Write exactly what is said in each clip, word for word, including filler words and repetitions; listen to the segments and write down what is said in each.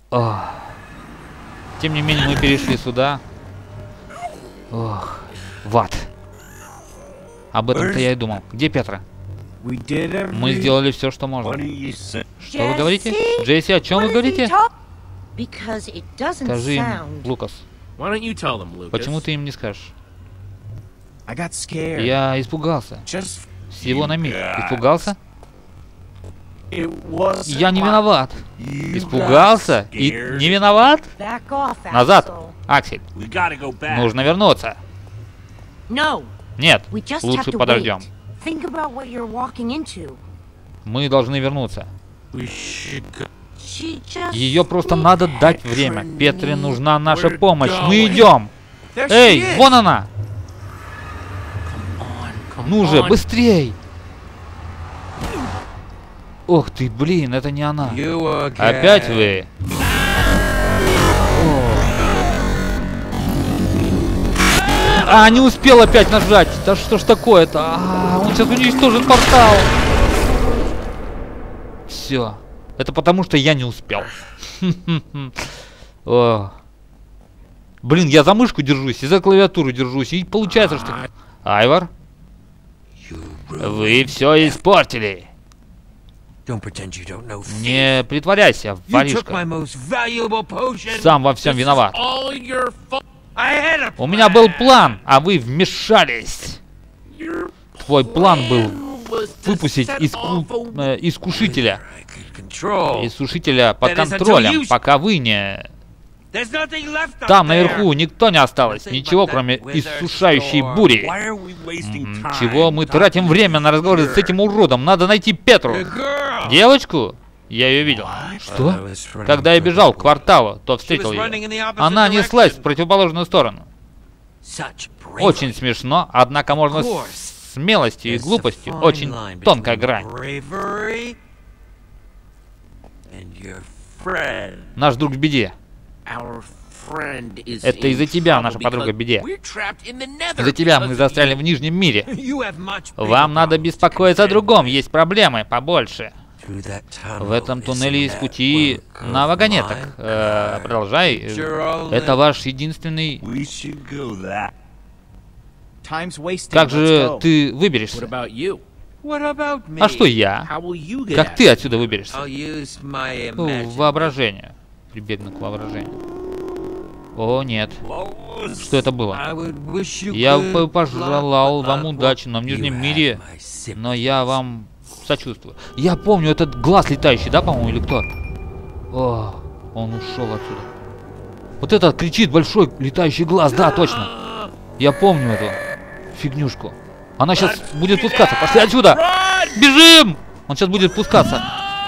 Ох. Тем не менее, мы перешли сюда. Ох, в ад. Об этом-то я и думал. Где Петра? Мы сделали все, что можно. Что вы говорите? Джесси, о чем вы говорите? Скажи им, Лукас. Почему ты им не скажешь? Я испугался. Всего на миг. Испугался? Я не виноват. Испугался? И не виноват? Назад, Аксель. Нужно вернуться. Нет, лучше подождем. Мы должны вернуться. Ее просто надо дать время. Петре нужна наша помощь. Мы идем. Эй, вон она. Ну же, быстрей. Ох ты, блин, это не она. Опять вы? А, не успел опять нажать. Да что ж такое-то? А, он сейчас уничтожит портал. Все. Это потому, что я не успел. О. Блин, я за мышку держусь, и за клавиатуру держусь. И получается, что... Айвар? Вы все испортили. Не притворяйся, воришка. Сам во всем виноват. У меня был план, а вы вмешались. Твой план был выпустить иску... э, искушителя. Искушителя под контролем, пока вы не... Там наверху никто не осталось. Ничего, кроме иссушающей бури. М-м, чего мы тратим время на разговоры с этим уродом? Надо найти Петру. Девочку? Я ее видел. Что? Когда я бежал к кварталу, то встретил ее. Она неслась в противоположную сторону. Очень смешно, однако можно с смелостью и глупостью очень тонкая грань. Наш друг в беде. Это из-за тебя наша подруга в беде. Из-за тебя мы застряли в Нижнем мире. Вам надо беспокоиться о другом, есть проблемы побольше. В этом туннеле есть пути на вагонеток. Э, продолжай. Это ваш единственный... Как же ты выберешься? А что я? Как ты отсюда выберешься? О, воображение. Прибегну к воображению. О, нет. Что это было? Я бы пожелал вам удачи, но в Нижнем мире... Но я вам... сочувствую. Я помню этот глаз летающий, да, по-моему, или кто? О, он ушел отсюда. Вот этот кричит большой летающий глаз, да, точно. Я помню эту фигнюшку. Она сейчас будет пускаться. Пошли отсюда! Бежим! Он сейчас будет пускаться.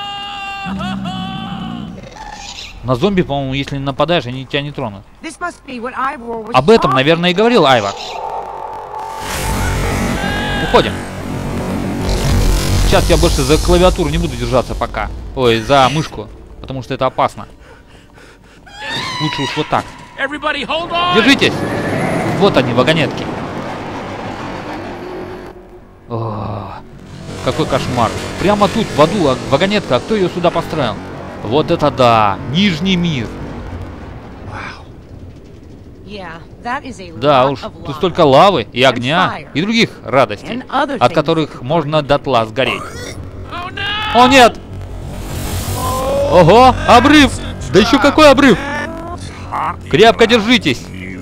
На зомби, по-моему, если нападаешь, они тебя не тронут. Об этом, наверное, и говорил Айвар. Уходим. Сейчас я больше за клавиатуру не буду держаться пока. Ой, за мышку. Потому что это опасно. Лучше уж вот так. Держитесь! Вот они, вагонетки. О, какой кошмар. Прямо тут, в аду, вагонетка. А кто ее сюда построил? Вот это да! Нижний мир. Да уж, тут столько лавы и огня, и других радостей, от которых можно дотла сгореть. О нет! Ого, обрыв! Да еще какой обрыв! Крепко держитесь!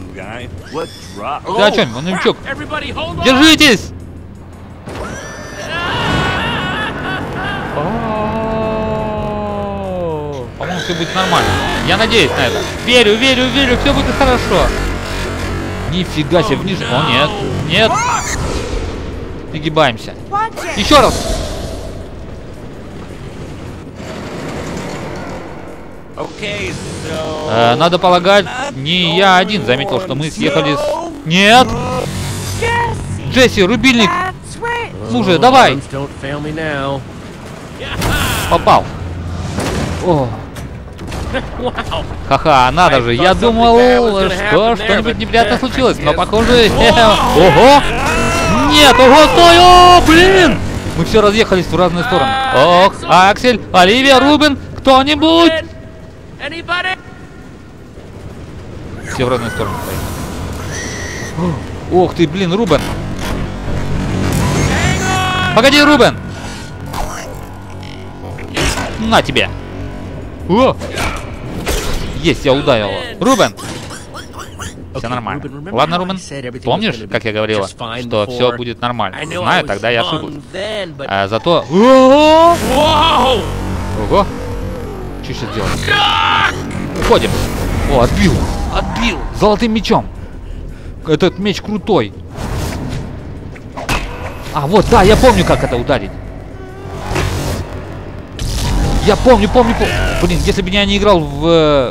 Ты о чем, новичок? Держитесь! По-моему, все будет нормально. Я надеюсь на это. Верю, верю, верю, все будет хорошо. Нифига себе, вниз. О, нет, нет. Пригибаемся. Еще раз. Э, надо полагать, не я один заметил, что мы съехали с... Нет! Джесси, рубильник! Ну же, давай! Попал. О. Ха-ха, надо же, я думал, что что-нибудь неприятное случилось, но похоже... Ого! Нет, ого, стой! О, блин! Мы все разъехались в разные стороны. Ох, Аксель, Оливия, Рубин, кто-нибудь! Все в разные стороны стоят. Ох ты, блин, Рубен. Погоди, Рубен. На тебе. О! Есть, я ударил его. Рубен. Все нормально. Ладно, Рубен, помнишь, как я говорила, что все будет нормально? Знаю, тогда я ошиблась. А зато... Ого! Что сейчас делать? Уходим. О, отбил. Отбил. Золотым мечом. Этот меч крутой. А, вот, да, я помню, как это ударить. Я помню, помню, помню. Блин, если бы я не играл в...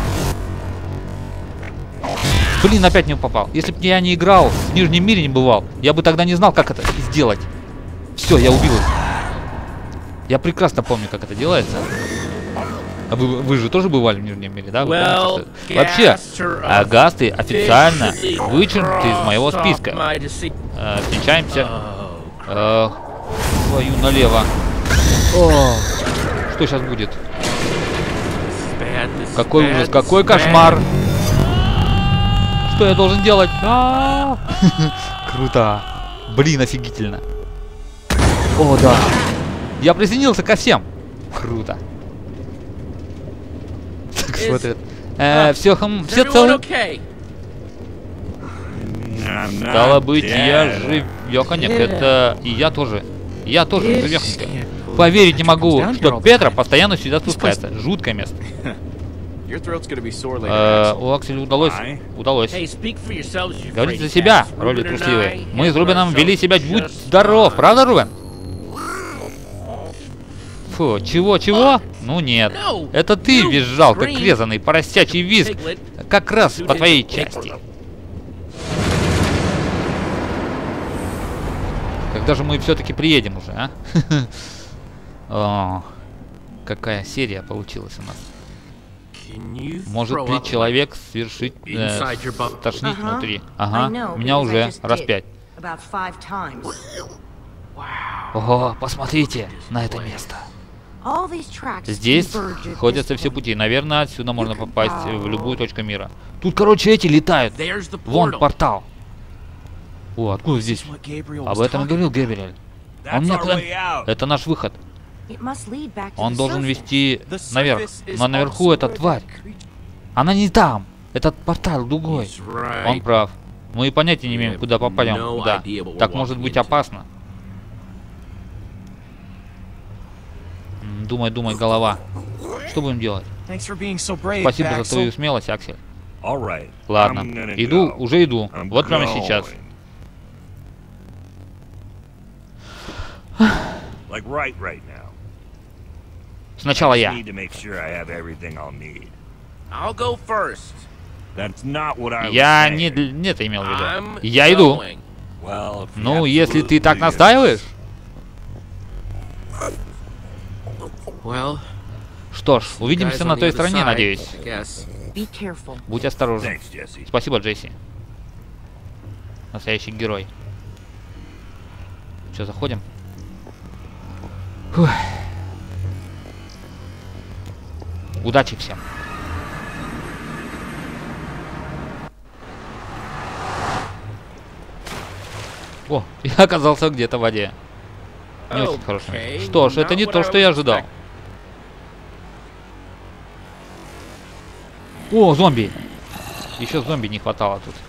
Блин, опять не попал. Если бы я не играл, в Нижнем мире не бывал, я бы тогда не знал, как это сделать. Все, я убил их. Я прекрасно помню, как это делается. А вы, вы же тоже бывали в Нижнем мире, да? Вы помните, что... Вообще, а, гасты официально вычеркнуты из моего списка. А, встречаемся. А, твою налево. О, что сейчас будет? Какой ужас, какой кошмар. Что я должен делать? А -а -а. Круто. Блин, офигительно. О, да. Я присоединился ко всем. Круто. Так смотрит. Э, все, хм, все целы. Стало быть, я живеханик. Это и я тоже. Я тоже живехник. Поверить не могу, что Петра постоянно сюда спускается. Жуткое место. Э, у Акселя удалось. Удалось. Говорите за себя, роли трусливые. Мы с Рубеном вели себя, будь здоров. Правда, Рубен? Фу, чего, чего? Ну нет. Это ты визжал, как резаный поросячий визг. Как раз по твоей части. Когда же мы все-таки приедем уже, а? О, какая серия получилась у нас. Может ли человек совершить э, тошнить внутри? Ага, меня уже раз пять. Ого, посмотрите на это место. Здесь ходятся все пути. Наверное, отсюда можно попасть в любую точку мира. Тут, короче, эти летают. Вон портал. О, откуда здесь? Об этом и говорил Гэбриэль. Он мне клан... Это наш выход. Он должен вести наверх. Но наверху эта тварь. Она не там. Этот портал другой. Он прав. Мы и понятия не имеем, куда попадем. Да. Так может быть опасно. Думай, думай, голова. Что будем делать? Спасибо за твою смелость, Аксель. Ладно. Иду, уже иду. Вот прямо сейчас. Сначала я. Я не, не это имел в виду. Я иду. Ну, если ты так настаиваешь. Что ж, увидимся на той стороне, надеюсь. Будь осторожен. Спасибо, Джесси. Настоящий герой. Что, заходим? Фух. Удачи всем. О, я оказался где-то в воде. Не очень хорошо. Что ж, это не то, что я ожидал. О, зомби! Еще зомби не хватало тут.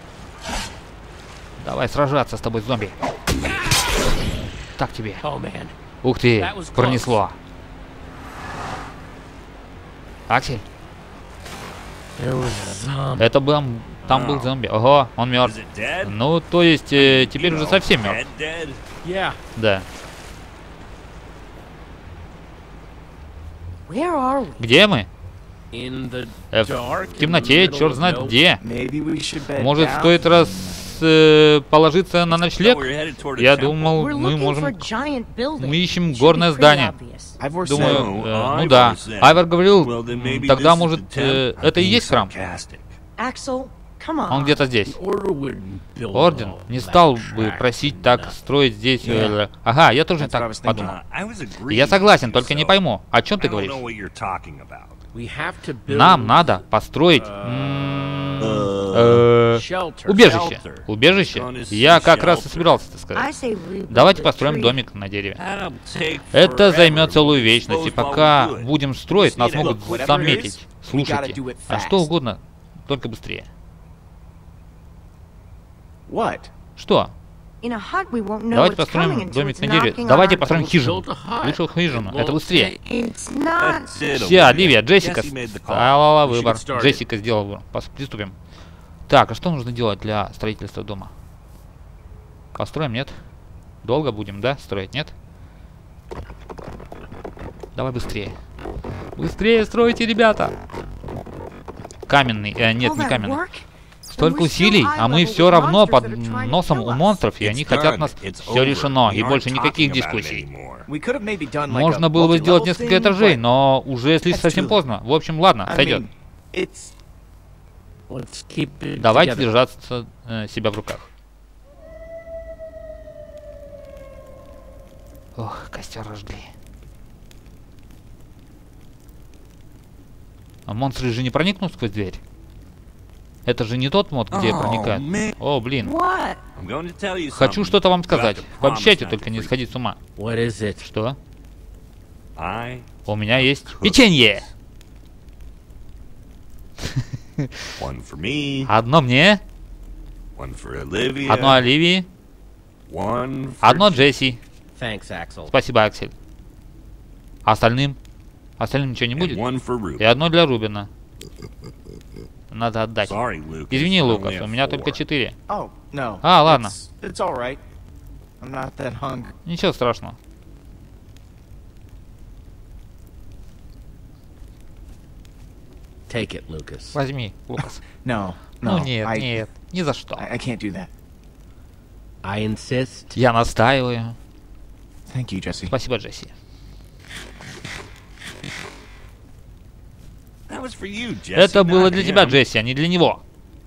Давай сражаться с тобой, зомби. Так тебе. Ух ты, пронесло. Аксель? Это был... Там был зомби. Ого, он мертв. Ну, то есть, э, теперь уже совсем мертв. Да. Где мы? Э, в темноте, черт знает где. Может, стоит раз э, положиться на ночлег? Я думал, мы можем... Мы ищем горное здание. Думаю, э, ну да. Айвор говорил, тогда, может, э, это и есть храм? Он где-то здесь. Орден не стал бы просить так строить здесь... Э, ага, я тоже так подумал. Я согласен, только не пойму. О чем ты говоришь? Нам надо построить убежище. Убежище? Я как раз и собирался это сказать. Давайте построим домик на дереве. Это займет целую вечность, и пока будем строить, нас могут заметить. Слушайте, а что угодно, только быстрее. Что? Давайте построим домик на дереве. Давайте построим хижину. Лучше хижину. Это быстрее. Все, Оливия, Джессика сделала выбор. Джессика сделала выбор. Приступим. Так, а что нужно делать для строительства дома? Построим, нет? Долго будем, да, строить, нет? Давай быстрее. Быстрее стройте, ребята. Каменный, э, нет, не каменный. Столько усилий, а мы все равно под носом у монстров, и они хотят нас. Все решено, и больше никаких дискуссий. Можно было бы сделать несколько этажей, но уже слишком совсем поздно. В общем, ладно, сойдет. Давайте держаться э, себя в руках. Ох, костер жгли. А монстры же не проникнут сквозь дверь? Это же не тот мод, где проникают. О, блин. Хочу что-то вам сказать. Пообещайте только не сходить с ума. Что? У меня есть печенье. Одно мне. Одно Оливии. Одно Джесси. Спасибо, Аксель. А остальным? Остальным ничего не будет? И одно для Рубина. Надо отдать. Извини, Лукас, у меня только четыре. А, ладно. Ничего страшного. Возьми, Лукас. Ну нет, нет, ни за что. Я настаиваю. Спасибо, Джесси. Это было для тебя, Джесси, а не для него.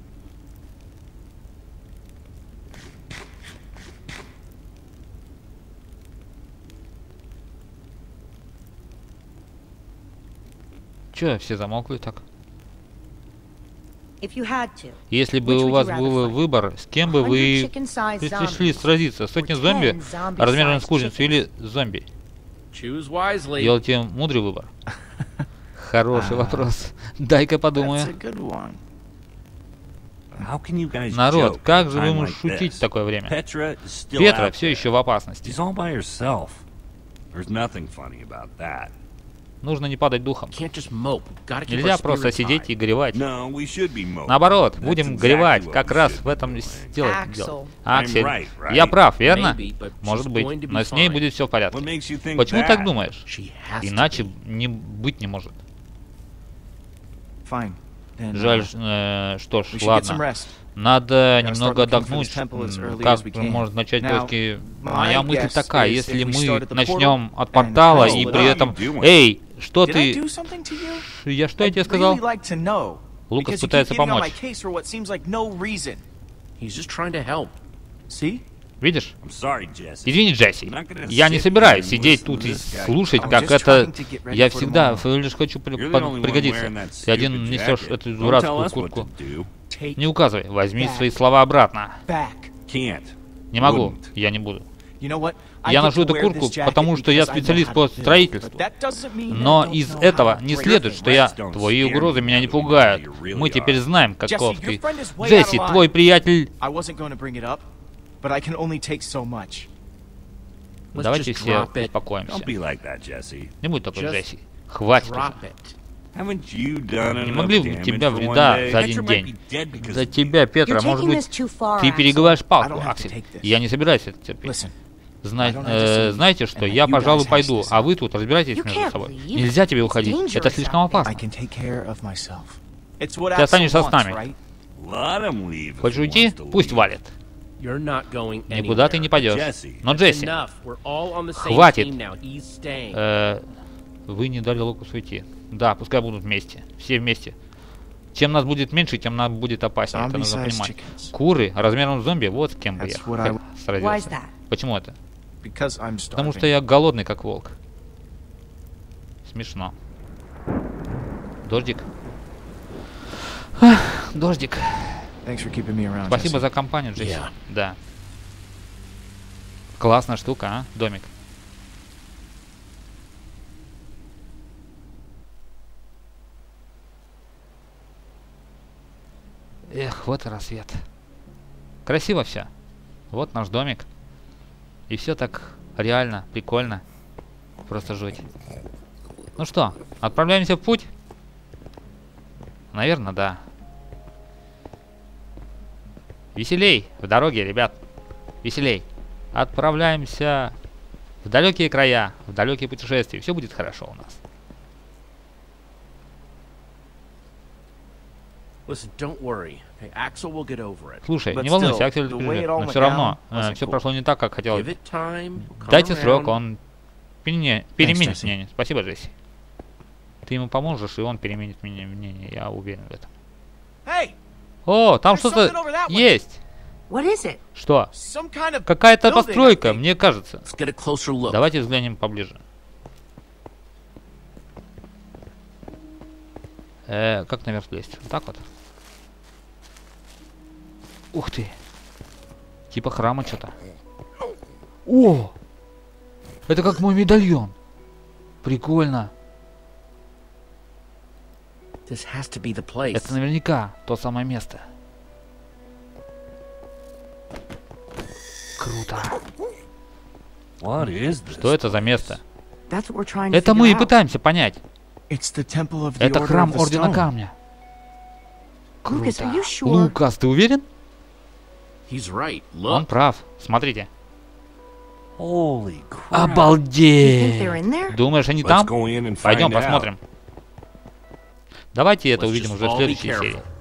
Чё, все замолкли так? Если бы у вас был выбор, с кем бы вы пришли сразиться? Сотни зомби, размером с кузницу, или зомби? Делайте мудрый выбор. Хороший вопрос. Дай-ка подумаю. Народ, как же вы можете шутить в такое время? Петра все еще в опасности. Нужно не падать духом. Нельзя просто сидеть и горевать. Наоборот, будем горевать. Как раз в этом дело. Аксель, я прав, верно? Может быть, но с ней будет все в порядке. Почему так думаешь? Иначе не быть не может. Жаль, э, что ж, ладно. Надо немного отдохнуть. Как можно начать поиски? Моя мысль такая, если мы начнем от портала и при этом... Эй, что ты... Я что я тебе сказал? Лукас пытается помочь. Видишь? Извини, Джесси. Я не собираюсь сидеть тут и слушать, как это... Я всегда лишь хочу при... пригодиться. Ты один несешь эту дурацкую куртку. Не указывай. Возьми свои слова обратно. Не могу. Я не буду. Я ношу эту куртку, потому что я специалист по строительству. Но из этого не следует, что я... Твои угрозы меня не пугают. Мы теперь знаем, каков ты. Джесси, твой приятель... Давайте все успокоимся. Не будь такой, Джесси. Хватит уже. Не могли бы тебя вреда за один день? За тебя, Петра, может быть, ты перегибаешь палку, Аксель. Я не собираюсь это терпеть. Зна э, знаете что, я, пожалуй, пойду, а вы тут разбирайтесь между собой. Нельзя тебе уходить, это слишком опасно. Ты останешься с нами. Хочешь уйти? Пусть валит. Никуда ты не пойдешь. Но, Джесси, хватит. Э, вы не дали Лукасу уйти. Да, пускай будут вместе. Все вместе. Чем нас будет меньше, тем нам будет опаснее. Это нужно понимать. Куры размером с зомби, вот с кем бы я сразился. Почему это? Потому что я голодный, как волк. Смешно. Дождик. Ах, дождик. Around, Спасибо Jesse. За компанию, Джесси. Yeah. Да. Классная штука, а? Домик. Эх, вот и рассвет. Красиво все. Вот наш домик. И все так реально, прикольно. Просто жуть. Ну что, отправляемся в путь? Наверное, да. Веселей в дороге, ребят. Веселей. Отправляемся в далекие края, в далекие путешествия. Все будет хорошо у нас. Слушай, не волнуйся, Аксель переживет, но все равно э, все прошло не так, как хотелось. Дайте срок, он переменит мнение. Спасибо, Джесси. Ты ему поможешь, и он переменит мнение, я уверен в этом. О, там что-то есть. Что? Какая-то постройка, мне кажется. Давайте взглянем поближе. Э, как наверх лезть? Вот так вот. Ух ты. Типа храма что-то. О! Это как мой медальон. Прикольно. Это наверняка то самое место. Круто. Что это за место? Это мы и пытаемся понять. Это храм Ордена Камня. Круто. Лукас, ты уверен? Он прав. Смотрите. Обалдеть! Думаешь, они там? Пойдем посмотрим. Давайте это увидим уже в следующей серии.